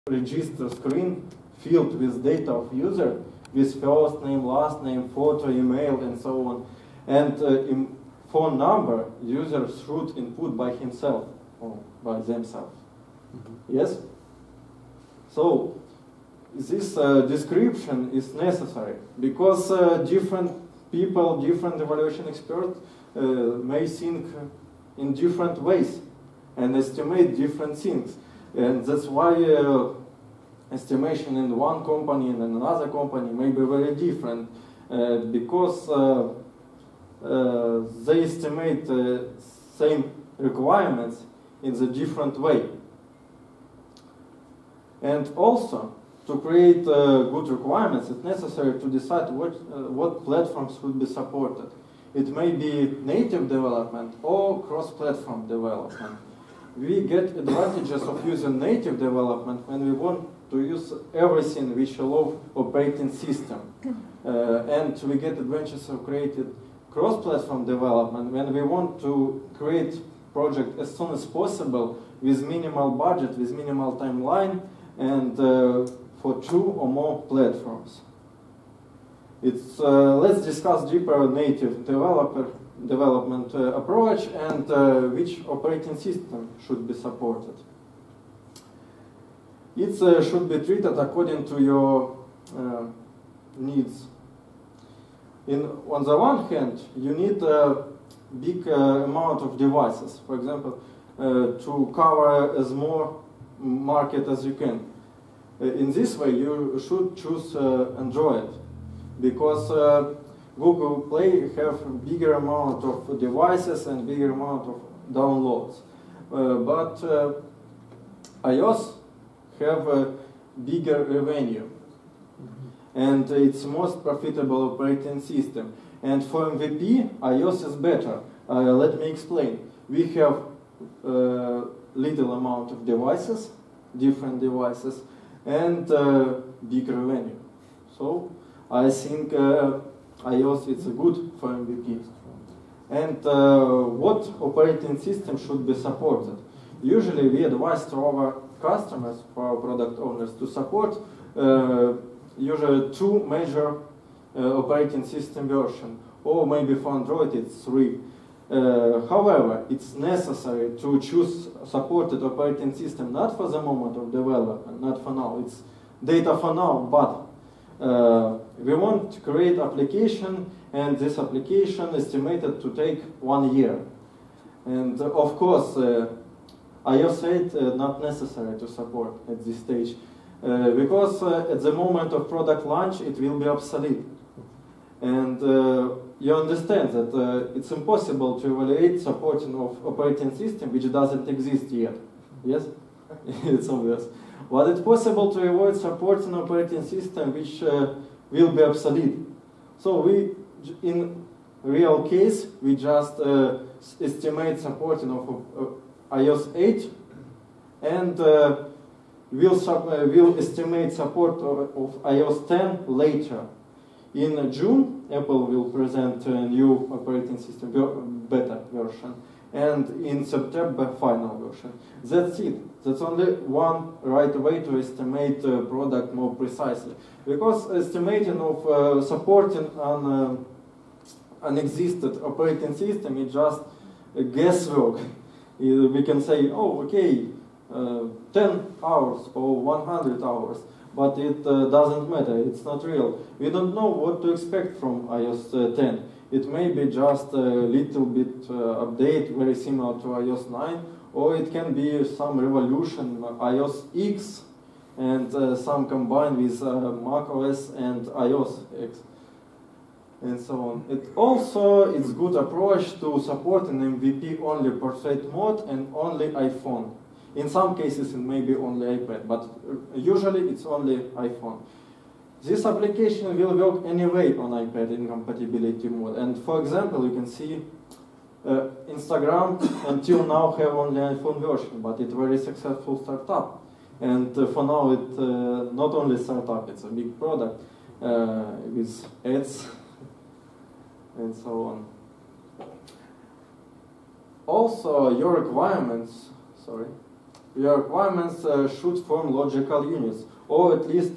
register screen filled with data of user, with first name, last name, photo, email, and so on. And phone number user should input by himself or by themselves. Yes? So this description is necessary because different people, different evaluation experts may think in different ways and estimate different things. And that's why estimation in one company and in another company may be very different because they estimate same requirements in the different way. And also, to create good requirements, it's necessary to decide what platforms should be supported. It may be native development or cross-platform development. We get advantages of using native development when we want to use everything which allows operating system. And we get advantages of creating cross-platform development when we want to create project as soon as possible with minimal budget, with minimal timeline, and for 2 or more platforms. Let's discuss deeper native development approach and which operating system should be supported. It should be treated according to your needs. On the one hand, you need a big amount of devices, for example, to cover as more market as you can. In this way, you should choose Android, because Google Play have bigger amount of devices and bigger amount of downloads. But iOS have a bigger revenue. And it's most profitable operating system. And for MVP, iOS is better. Let me explain. We have little amount of devices, different devices, and big revenue. So I think iOS is good for MVP. And what operating system should be supported? Usually we advise to our customers, for our product owners, to support usually 2 major operating system version, or maybe for Android it's 3. However, it's necessary to choose supported operating system not for the moment of development, not for now. It's data for now, but we want to create application, and this application is estimated to take 1 year. And of course, iOS 8 not necessary to support at this stage, because at the moment of product launch it will be obsolete. And you understand that it's impossible to evaluate supporting of operating system which doesn't exist yet. Yes? It's obvious. But it's possible to avoid supporting operating system which will be obsolete. So we, in real case, we just estimate supporting of iOS 8 and we'll estimate support of iOS 10 later. In June, Apple will present a new operating system beta version, and in September, final version. That's it. That's only one right way to estimate a product more precisely. Because estimating of supporting an unexisted operating system is just a guesswork. We can say, oh, okay, 10 hours or 100 hours. But it doesn't matter, it's not real. We don't know what to expect from iOS 10. It may be just a little bit update, very similar to iOS 9, or it can be some revolution, iOS X, and some combined with macOS and iOS X, and so on. It also is good approach to support an MVP only portrait mode and only iPhone. In some cases, it may be only iPad, but usually it's only iPhone. This application will work anyway on iPad in compatibility mode. And for example, you can see Instagram until now have only iPhone version, but it's a very successful startup. And for now, it's not only startup, it's a big product with ads and so on. Also, your requirements, sorry. your requirements should form logical units, or at least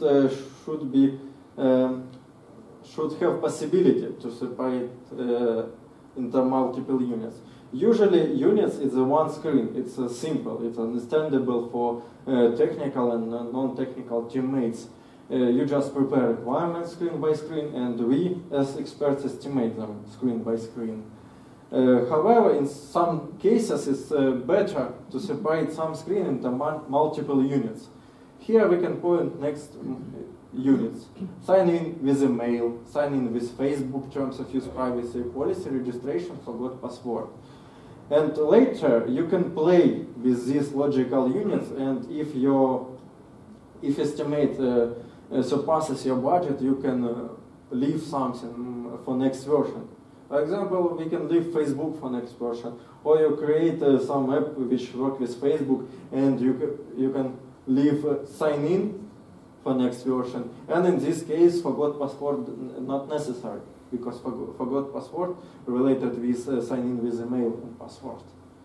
should have possibility to separate into multiple units. Usually, units is a one screen. It's simple. It's understandable for technical and non-technical teammates. You just prepare requirements screen by screen, and we, as experts, estimate them screen by screen. However, in some cases, it's better to separate some screen into multiple units. Here we can point next units. Sign in with email, sign in with Facebook, terms of use, privacy policy, registration, forgot password. And later you can play with these logical units, and if estimate surpasses your budget, you can leave something for next version. For example, we can leave Facebook for next version, or you create some app which work with Facebook, and you can leave sign in for next version. And in this case, forgot password not necessary, because forgot password related with sign in with email and password.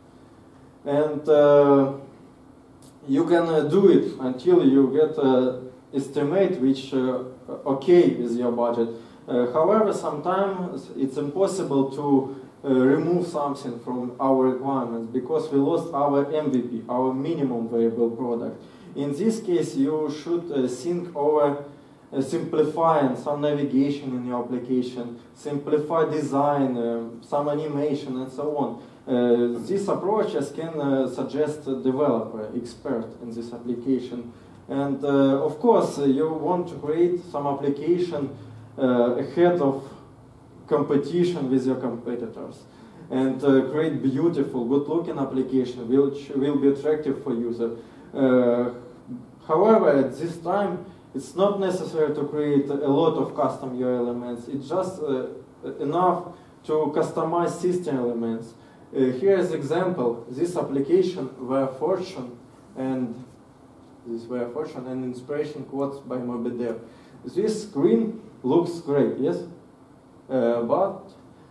And you can do it until you get estimate which okay with your budget. However, sometimes it's impossible to remove something from our requirements because we lost our MVP, our minimum viable product. In this case, you should think over simplifying some navigation in your application, simplify design, some animation, and so on. These approaches can suggest a developer, expert in this application. And of course, you want to create some application ahead of competition with your competitors, and create beautiful, good-looking application which will be attractive for user. However, at this time, it's not necessary to create a lot of custom UI elements. It's just enough to customize system elements. Here is example. This application were fortune and inspiration quotes by MobiDev. This screen looks great, yes, but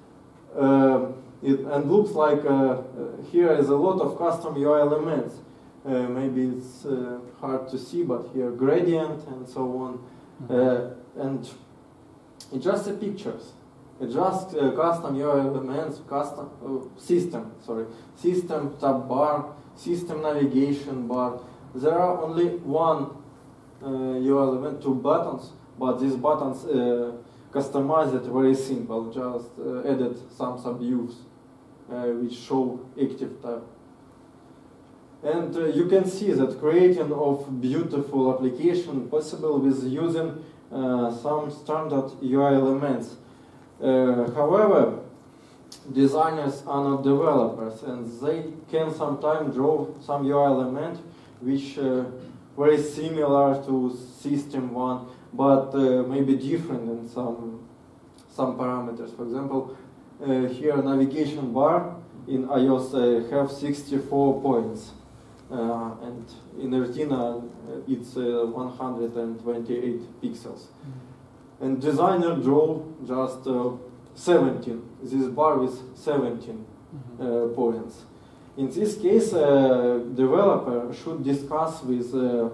it looks like here is a lot of custom UI elements. Maybe it's hard to see, but here gradient and so on, and it's just pictures. It's just custom UI elements, custom system tab bar, system navigation bar. There are only one UI element, 2 buttons, but these buttons customized it very simple. Just added some sub-views which show active tab. And you can see that creating of beautiful application possible with using some standard UI elements. However, designers are not developers, and they can sometimes draw some UI element which very similar to system one, but maybe different in some parameters. For example, here navigation bar in iOS have 64 points. And in Retina it's 128 pixels. And designer draw just 17. This bar with 17 points. In this case, developer should discuss with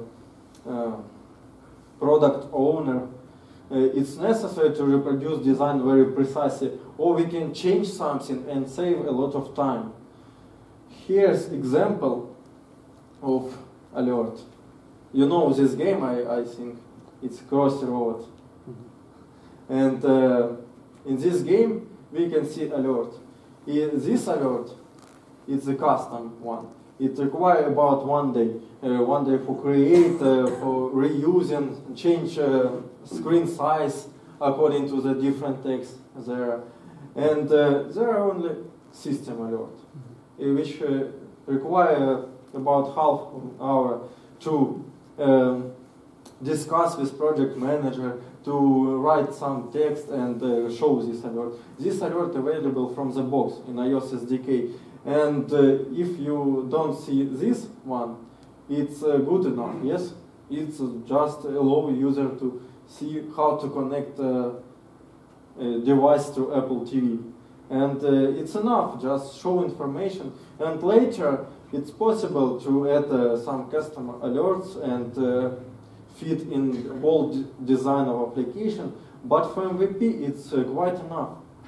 product owner. It's necessary to reproduce design very precisely, or we can change something and save a lot of time. Here's example of alert. You know this game, I think. It's Crossroad. And in this game, we can see alert. This alert, it's a custom one. It requires about 1 day. 1 day for create, for reusing, change screen size according to the different text there. And there are only system alert, which require about half an hour to discuss with project manager, to write some text and show this alert. This alert available from the box in iOS SDK. And if you don't see this one, it's good enough, yes? It's just allow user to see how to connect a device to Apple TV. And it's enough, just show information. And later, it's possible to add some customer alerts and fit in all design of application, but for MVP it's quite enough.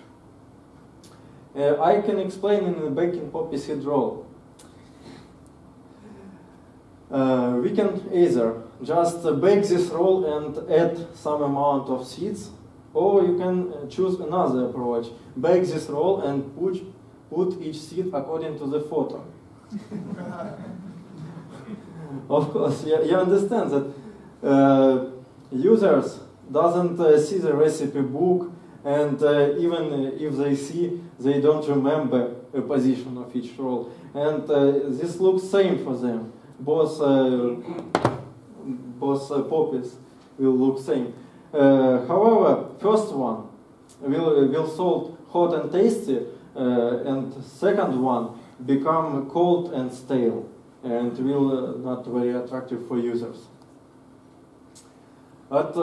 I can explain in the backing poppy seed role. We can either just bake this roll and add some amount of seeds, or you can choose another approach. Bake this roll and put each seed according to the photo. Of course, you understand that users doesn't see the recipe book, and even if they see, they don't remember the position of each roll. And this looks same for them. Both poppies will look same. However, first one will sold hot and tasty, and second one become cold and stale, and will not very attractive for users. But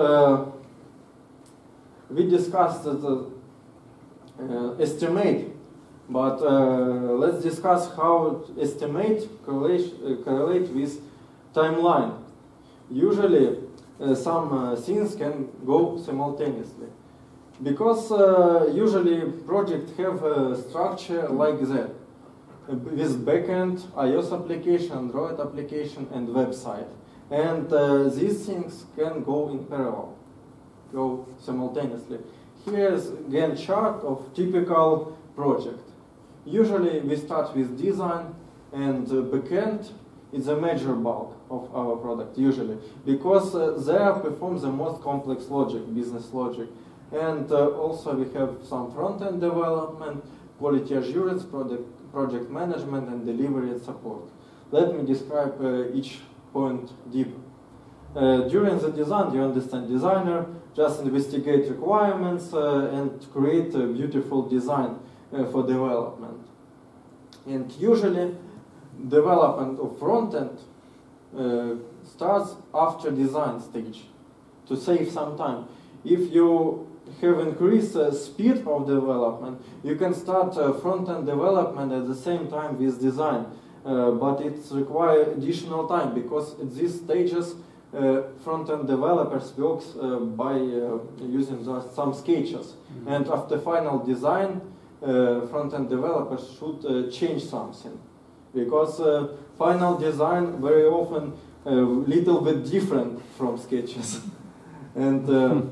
we discussed the estimate, but let's discuss how estimate correlate with timeline. Usually some things can go simultaneously, because usually projects have a structure like that, with backend, iOS application, Android application, and website. And these things can go in parallel, go simultaneously. Here's again chart of typical project. Usually we start with design, and backend is a major bulk of our product usually, because there performs the most complex logic, business logic. And also we have some front-end development, quality assurance, project management, and delivery and support. Let me describe each point deeper. During the design, you understand, designer just investigate requirements and create a beautiful design for development. And usually, development of front-end starts after design stage to save some time. If you have increased speed of development, you can start front-end development at the same time with design. But it requires additional time, because at these stages front-end developers works by using some sketches. And after final design, front-end developers should change something, because final design very often little bit different from sketches. And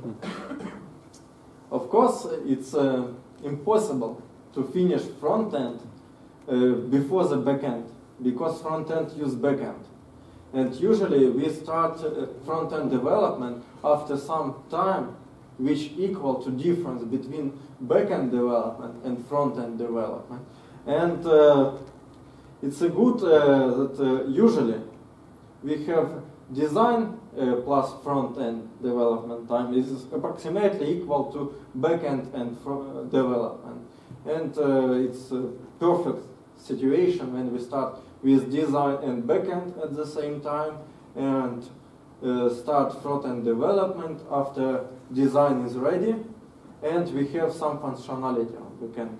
of course it's impossible to finish front-end before the back-end, because front-end use back-end. And usually we start front-end development after some time which equal to difference between back-end development and front-end development. And it's a good that usually we have design plus front-end development time is approximately equal to back-end and development. And it's a perfect situation when we start with design and backend at the same time, and start front-end development after design is ready, and we have some functionality on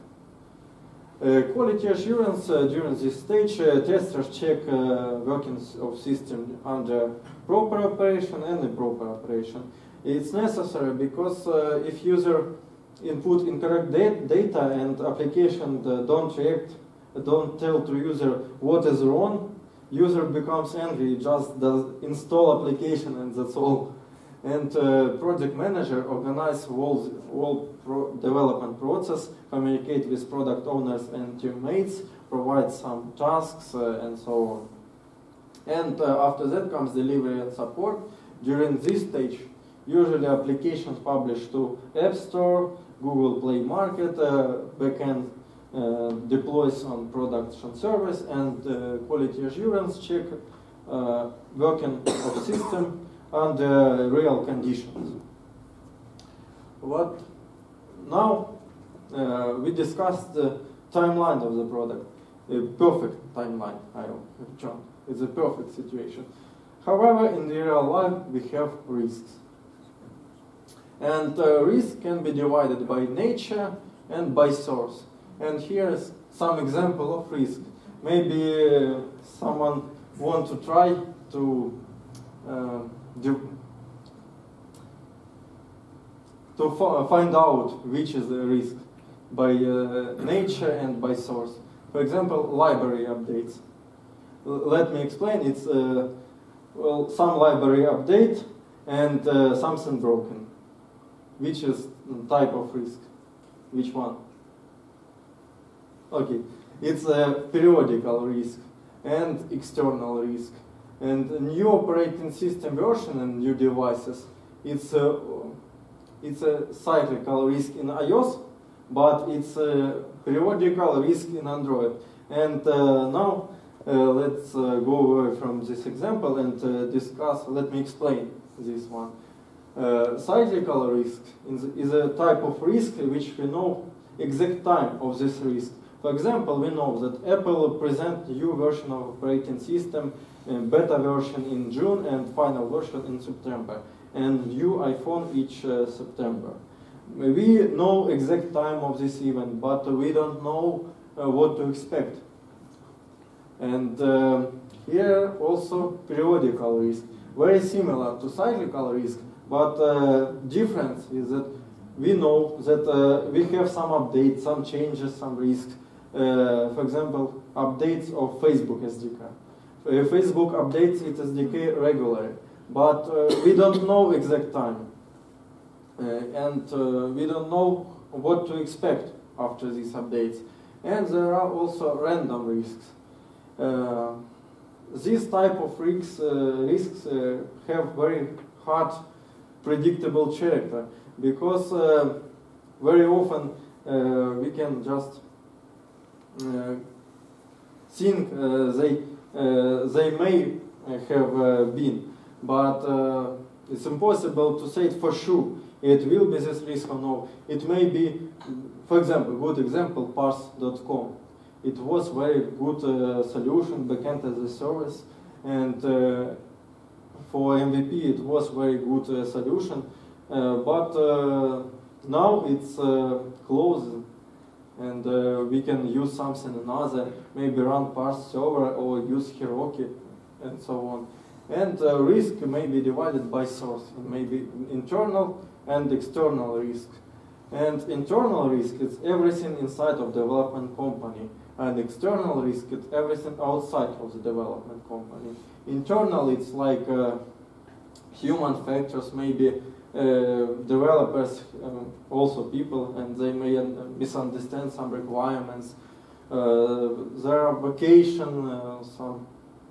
backend. Quality assurance during this stage, testers check working of system under proper operation and improper operation. It's necessary because if user input incorrect data and application don't react, don't tell to user what is wrong, user becomes angry, just does install application and that's all. And project manager organize whole development process, communicate with product owners and teammates, provide some tasks and so on. And after that comes delivery and support. During this stage, usually applications published to App Store, Google Play Market, backend deploys on production service, and quality assurance check working of system under real conditions. What now we discussed the timeline of the product, a perfect timeline. I hope, John, it's a perfect situation. However, in the real life we have risks, and risk can be divided by nature and by source. And here's some example of risk. maybe someone want to try to find out which is the risk by nature and by source. For example, library updates. Let me explain. It's well, some library update and something broken. Which is type of risk? Which one? Okay, it's a periodical risk and external risk. And a new operating system version and new devices, it's a cyclical risk in iOS, but it's a periodical risk in Android. And now let's go away from this example and discuss, let me explain this one. Cyclical risk is a type of risk which we know exact time of this risk. For example, we know that Apple will present new version of operating system, beta version in June and final version in September, and new iPhone each September. We know exact time of this event, but we don't know what to expect. And here also periodical risk, very similar to cyclical risk, but difference is that we know that we have some updates, some changes, some risks. For example, updates of Facebook SDK. Facebook updates its SDK regularly, but we don't know exact time. And we don't know what to expect after these updates. And there are also random risks. These type of risks have very hard predictable character, because very often we can just think they may have been, but it's impossible to say it for sure. It will be this risk or no. It may be, for example, good example, parse.com. It was very good solution, backend as a service, and for MVP it was very good solution, but now it's closed, and we can use something another, maybe run parse server or use Heroku and so on. And risk may be divided by source, maybe internal and external risk. And internal risk is everything inside of development company, and external risk is everything outside of the development company. Internal, it's like human factors, maybe developers, also people, and they may misunderstand some requirements. There are vacation, some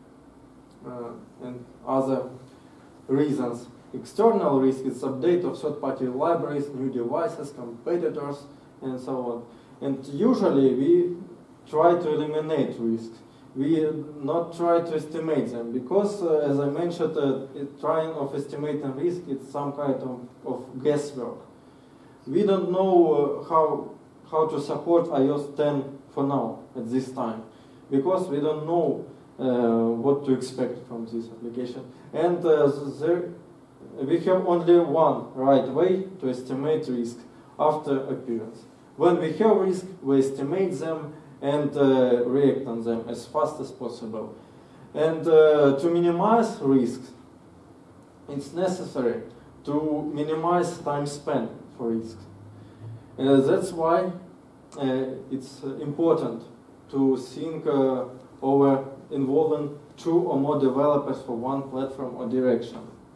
and other reasons. External risk is update of third-party libraries, new devices, competitors, and so on. And usually we try to eliminate risks. We not try to estimate them, because, as I mentioned, trying of estimating risk is some kind of guesswork. We don't know how to support iOS 10 for now at this time, because we don't know what to expect from this application. And we have only one right way to estimate risk after appearance. When we have risk, we estimate them and react on them as fast as possible. And to minimize risks, it's necessary to minimize time spent for risks. That's why it's important to think over involving 2 or more developers for one platform or direction.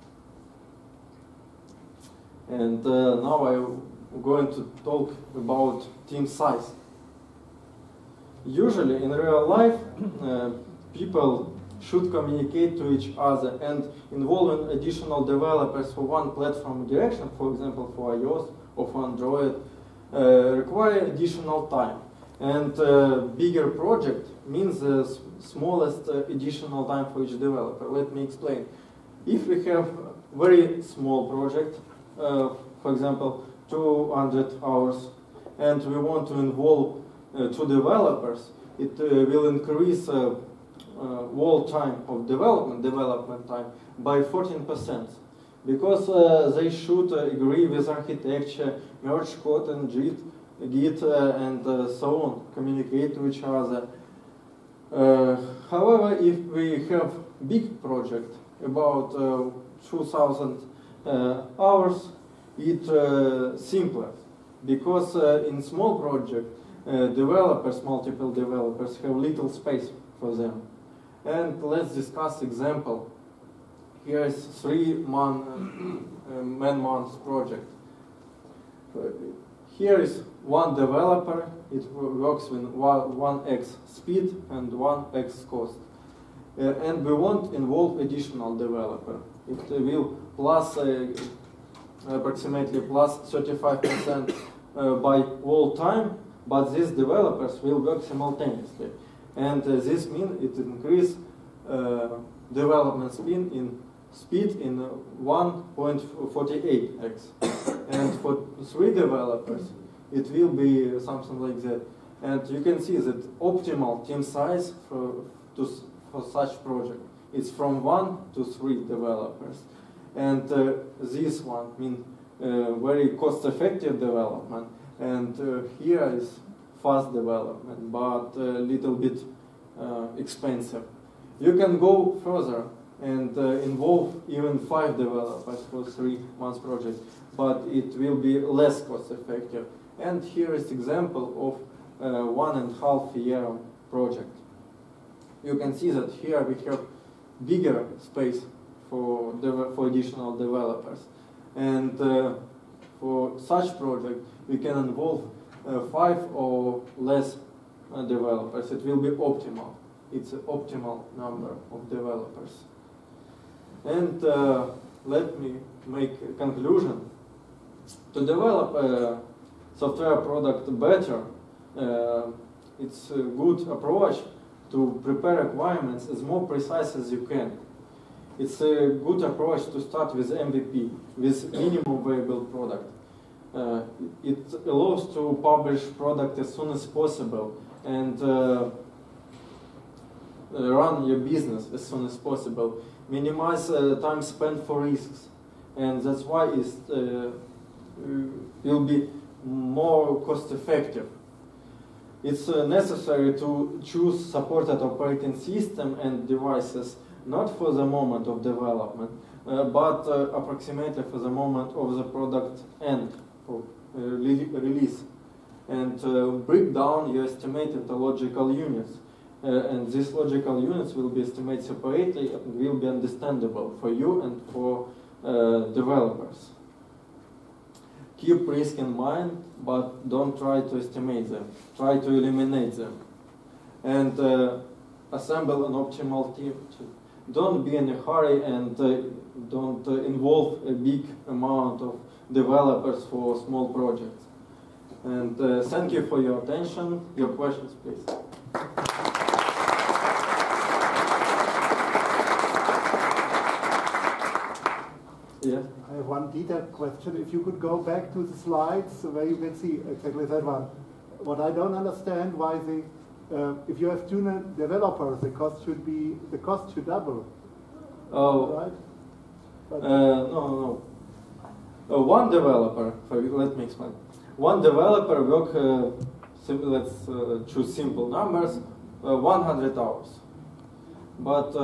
And now I'm going to talk about team size. Usually in real life, people should communicate to each other, and involving additional developers for one platform direction, for example for iOS or for Android, require additional time. And bigger project means the smallest additional time for each developer. Let me explain. If we have very small project, for example 200 hours, and we want to involve 2 developers, it will increase wall time of development time by 14%, because they should agree with architecture, merge code and Git, and so on, communicate to each other. However, if we have big project, about 2,000 hours, it's simpler. Because in small project, developers, multiple developers, have little space for them. And let's discuss example. Here is 3-man months project. Here is one developer. It works with 1x speed and 1x cost. And we won't involve additional developer. It will plus approximately plus 35% by all time, but these developers will work simultaneously. And this means it increase development speed in 1.48x. And for 3 developers, it will be something like that. And you can see that optimal team size for such project is from 1 to 3 developers. And this one means very cost-effective development. And here is fast development, but a little bit expensive. You can go further and involve even 5 developers for 3 months project, but it will be less cost-effective. And here is example of 1.5 year project. You can see that here we have bigger space for additional developers. And for such project, we can involve 5 or less developers. It will be optimal. It's an optimal number of developers. And let me make a conclusion. To develop a software product better, it's a good approach to prepare requirements as more precise as you can. It's a good approach to start with MVP, with minimum viable product. It allows to publish product as soon as possible and run your business as soon as possible. Minimize time spent for risks, and that's why it will be more cost effective. It's necessary to choose supported operating system and devices not for the moment of development, but approximately for the moment of the product end, of release. And break down your estimate into logical units. And these logical units will be estimated separately and will be understandable for you and for developers. Keep risk in mind, but don't try to estimate them. Try to eliminate them. And assemble an optimal team. Don't be in a hurry and don't involve a big amount of developers for small projects. And thank you for your attention. Your questions, please. Yeah. I have one detailed question. If you could go back to the slides where you can see exactly that one. What I don't understand why if you have 2 developers, the cost should double. Oh, right? No. One developer. Let me explain. One developer work. Let's choose simple numbers. 100 hours. But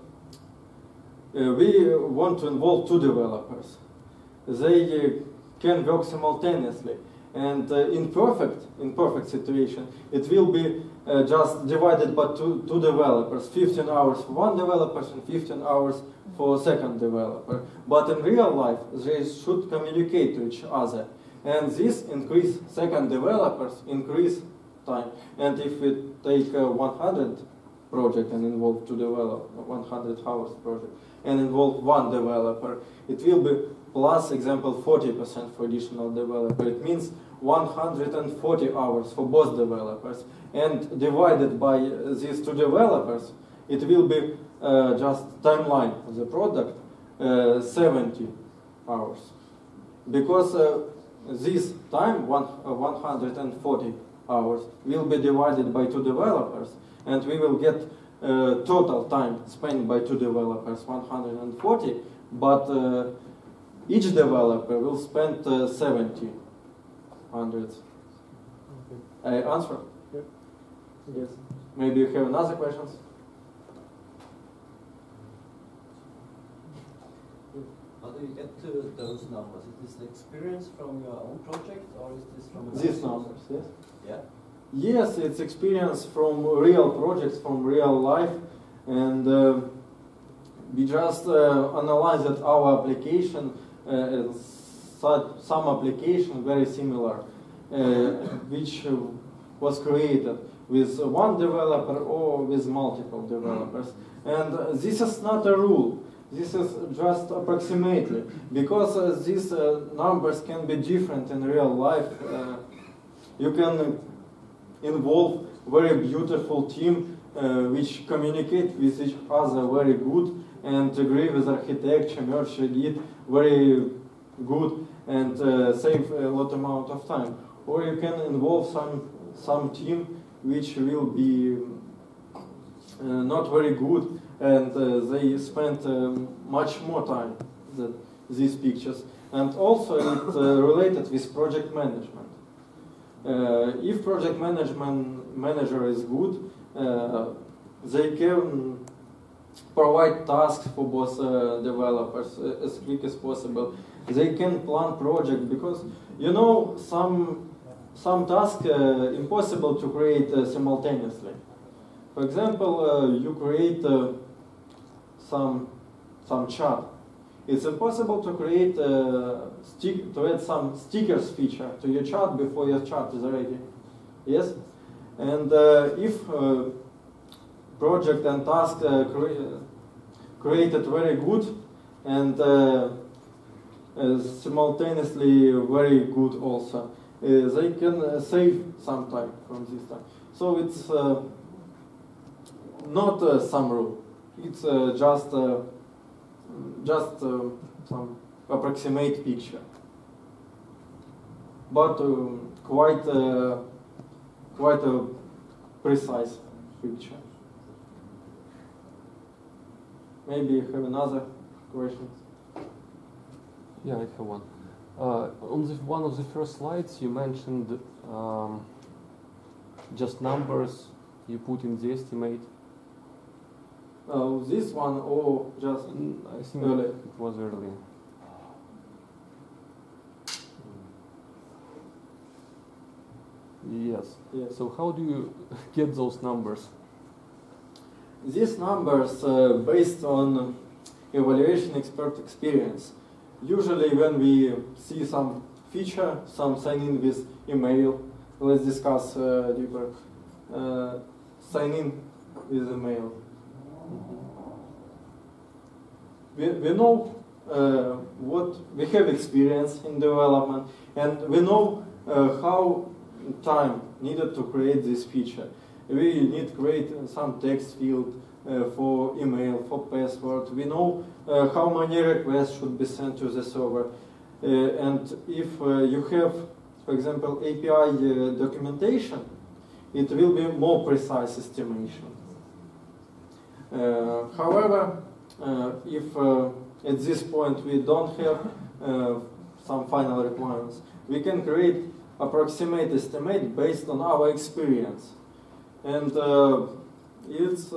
we want to involve 2 developers. They can work simultaneously. And in perfect situation, it will be just divided by two developers, 15 hours for one developer and 15 hours for a second developer. But in real life, they should communicate to each other. And this increase second developers, increase time. And if we take 100 project and involve 2 developers, 100 hours project, and involve 1 developer, it will be plus, example, 40% for additional developer. It means 140 hours for both developers. And divided by these 2 developers, it will be just timeline of the product, 70 hours. Because this time, 140 hours, will be divided by 2 developers, and we will get total time spent by 2 developers, 140, but each developer will spend 70 hundreds. Okay. I answer? Yep. Yes. Maybe you have another questions? How do you get to those numbers? Is this the experience from your own project, or is this from These numbers, yes. Yeah. Yes, it's experience from real projects, from real life, and we just analyzed our application, some application very similar, which was created with one developer or with multiple developers. And this is not a rule. This is just approximately, because these numbers can be different in real life. You can involve very beautiful team which communicate with each other very good and agree with architecture, merge Git very good and save a lot amount of time. Or you can involve some team which will be not very good and they spend much more time than these pictures. And also it's related with project management. If project manager is good, they can provide tasks for both developers as quick as possible. They can plan project because you know some tasks impossible to create simultaneously. For example, you create some chat. It's impossible to create to add some stickers feature to your chat before your chat is ready. Yes, and if project and task created very good and simultaneously very good also, they can save some time from this time. So it's not some rule. It's just some approximate picture, but quite a precise picture. Maybe you have another question. Yeah, I have one. On one of the first slides, you mentioned just numbers you put in the estimate. This one or just I think early? it was early. Yes. Yes. So how do you get those numbers? These numbers based on evaluation expert experience. Usually when we see some feature, some sign in with email, let's discuss deeper. Sign in with email. We know what we have experience in development, and we know how time needed to create this feature. We need to create some text field for email, for password. We know how many requests should be sent to the server. And if you have, for example, API documentation, it will be more precise estimation. However, if at this point we don't have some final requirements, we can create approximate estimate based on our experience. And it's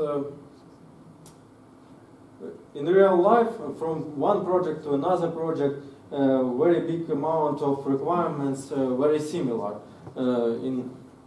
in real life, from one project to another project, very big amount of requirements, very similar in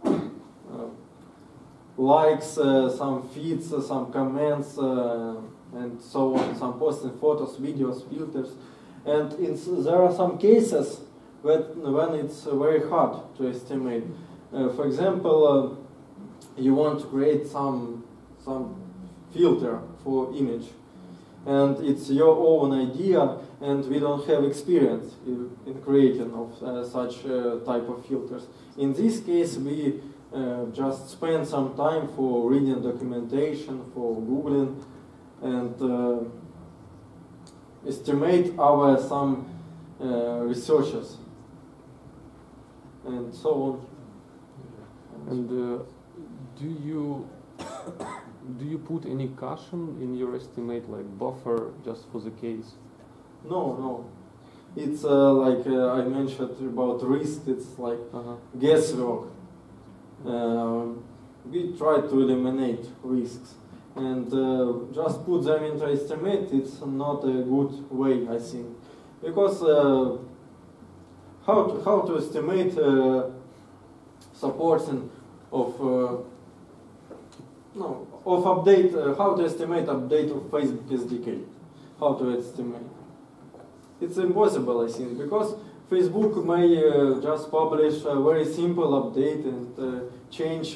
likes, some feeds, some comments, and so on, some posting photos, videos, filters. And there are some cases when it's very hard to estimate. For example, you want to create some filter for image, and it's your own idea, and we don't have experience in creating of such type of filters. In this case, we just spend some time for reading documentation, for Googling, and estimate our some researchers, and so on. And do you put any caution in your estimate, like buffer, just for the case? No. It's like I mentioned about risk. It's like guesswork. we try to eliminate risks. And just put them into estimate, it's not a good way, I think. Because how to estimate supporting of update, how to estimate update of Facebook SDK? How to estimate? It's impossible, I think, because Facebook may just publish a very simple update and change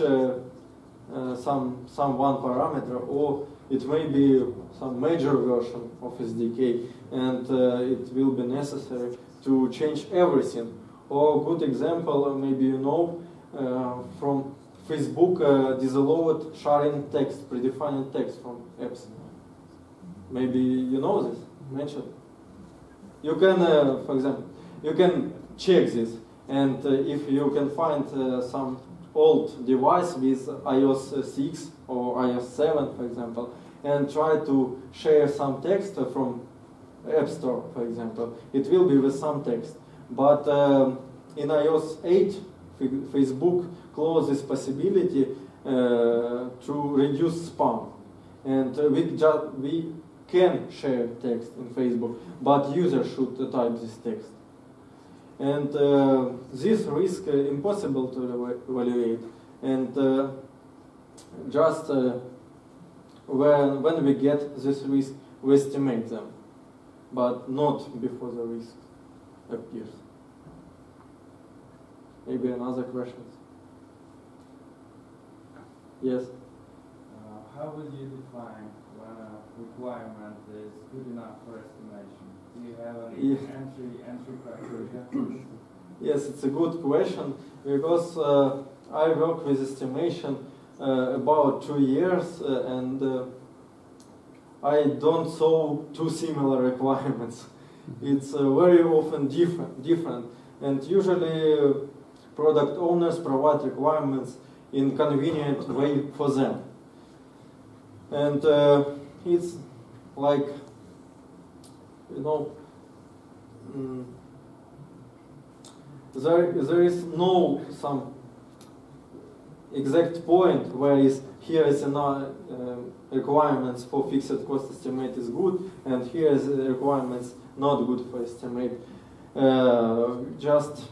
some one parameter, or it may be some major version of SDK, and it will be necessary to change everything. Or good example, maybe you know, from Facebook disallowed sharing text, predefined text from apps. Maybe you know this, mentioned. You can, for example, you can check this, and if you can find some old device with iOS 6 or iOS 7, for example, and try to share some text from App Store, for example, it will be with some text. But in iOS 8, Facebook closed this possibility to reduce spam. And we can share text in Facebook, but users should type this text. And this risk impossible to evaluate. And just when we get this risk, we estimate them, but not before the risk appears. Maybe another question? Yes? How will you define when a requirement is good enough for estimation? Do you have an entry criteria? Yes, it's a good question, because I work with estimation about 2 years, and I don't saw two similar requirements. It's very often different, and usually product owners provide requirements in convenient way for them. And it's like, you know, there is no some exact point where here is another requirements for fixed cost estimate is good, and here is requirements not good for estimate. Just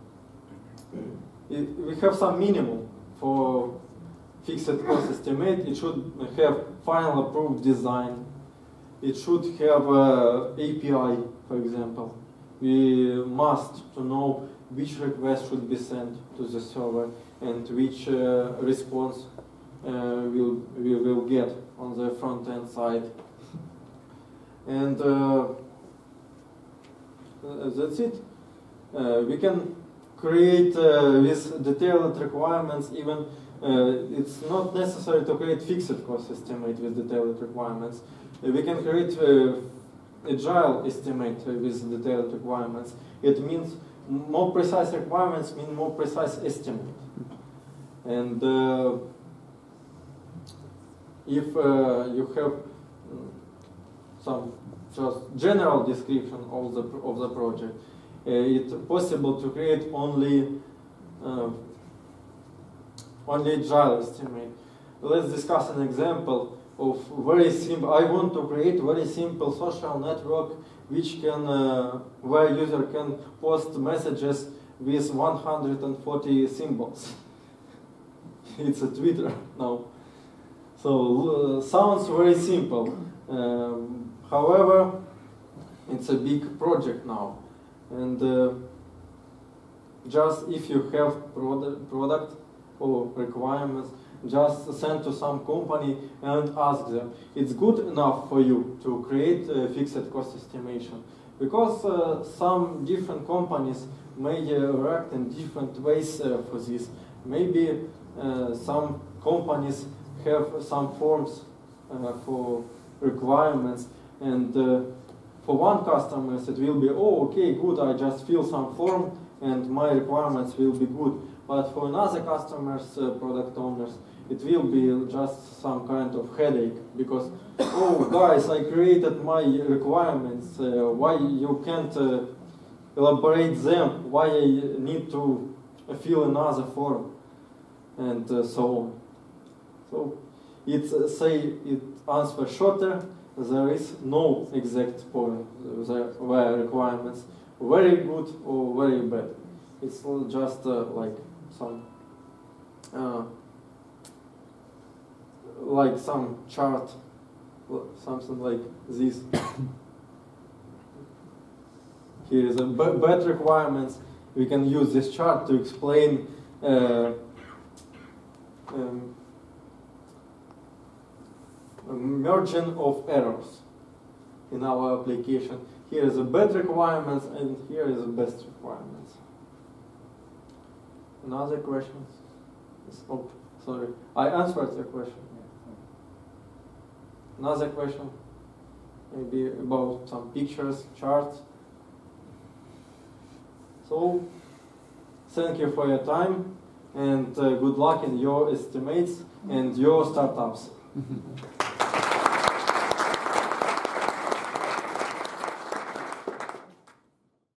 we have some minimum for fixed cost estimate. It should have final approved design. It should have API, for example. We must to know which request should be sent to the server and which response we will get on the front end side. And that's it. We can create with detailed requirements. Even it's not necessary to create fixed cost estimate with detailed requirements. We can create agile estimate with detailed requirements. It means more precise requirements mean more precise estimate. And if you have some just general description of the project, it's possible to create only agile estimate. Let's discuss an example of very simple. I want to create very simple social network which can where user can post messages with 140 symbols. It's a Twitter now. So sounds very simple. However, it's a big project now, and just if you have product or requirements, just send to some company and ask them. It's good enough for you to create a fixed cost estimation, because some different companies may react in different ways for this. Maybe some companies have some forms for requirements, and for one customer it will be, oh, okay, good, I just fill some form and my requirements will be good. But for another customers, product owners, it will be just some kind of headache, because, oh guys, I created my requirements, why you can't elaborate them, why I need to fill another form, and so on. So it answers shorter. There is no exact point. There were requirements very good or very bad. It's just like some chart, something like this. Here is a bad requirements. We can use this chart to explain merging of errors in our application. Here is the bad requirements, and here is the best requirements. Another questions? Oh, sorry, I answered your question. Another question, maybe about some pictures, charts. So, thank you for your time, and good luck in your estimates and your startups.